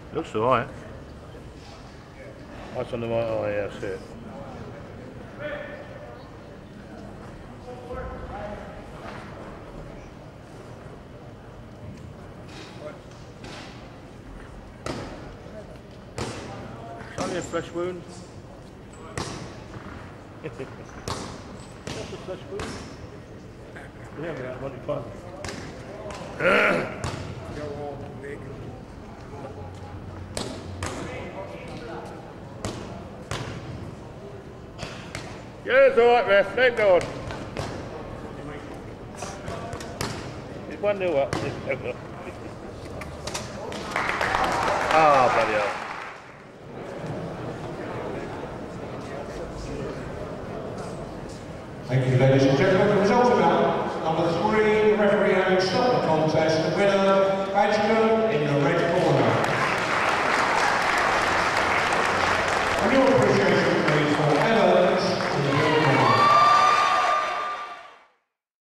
Looks alright. That's on the right eye, yeah, that's it. It's only a flesh wound. Just a flesh wound. Yeah, we got 25. Yeah, it's alright, ref. Thank God. It's 1-0 up. Ah, bloody hell. Thank you, ladies.